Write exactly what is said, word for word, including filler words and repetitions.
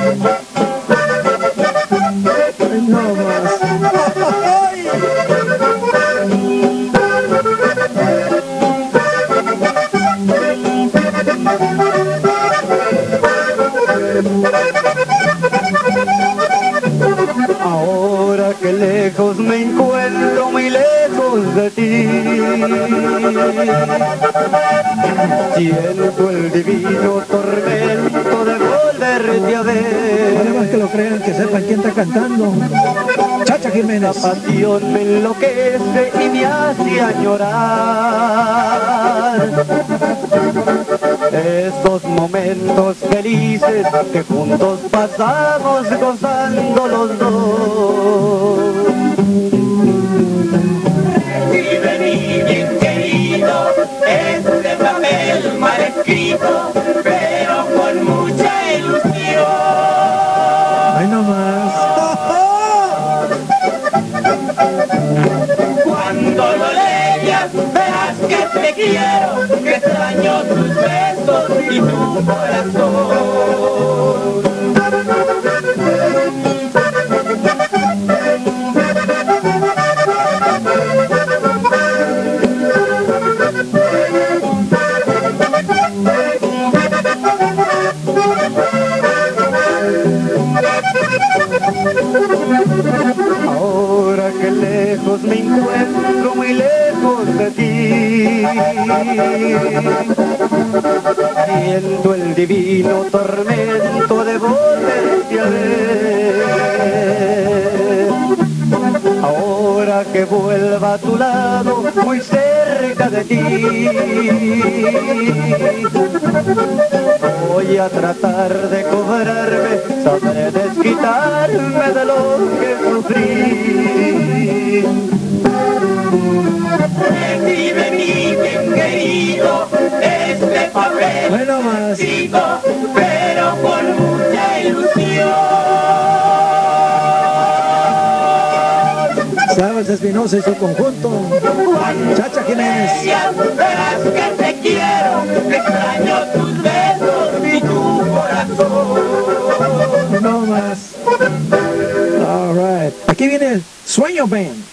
No más. Ahora que lejos me encuentro, muy lejos de ti, siento el divino tormento de volverte a ver. Además que lo crean, que sepan quién está cantando. Chacha Jiménez. La pasión me enloquece y me hace añorar esos momentos felices que juntos pasamos gozando los dos. Recibe mi bien querido este papel mal escrito, pero con mucha ilusión. Ay, no más. Cuando lo leas verás que te quiero, que extraño tus besos y tu corazón. Ahora que lejos me encuentro, muy lejos de ti, siento el divino tormento de volverte a ver. Ahora que vuelva a tu lado, muy cerca de ti, voy a tratar de cobrarme, sabré desquitarme de lo que sufrí. Recibe mi bien querido este papel Bueno más. escrito, pero con mucha ilusión. Sabes Espinosa y su conjunto. Chacha Jiménez. Verás que te quiero, que extraño tus besos y tu corazón. No más. All right. Aquí viene el Sueño Band.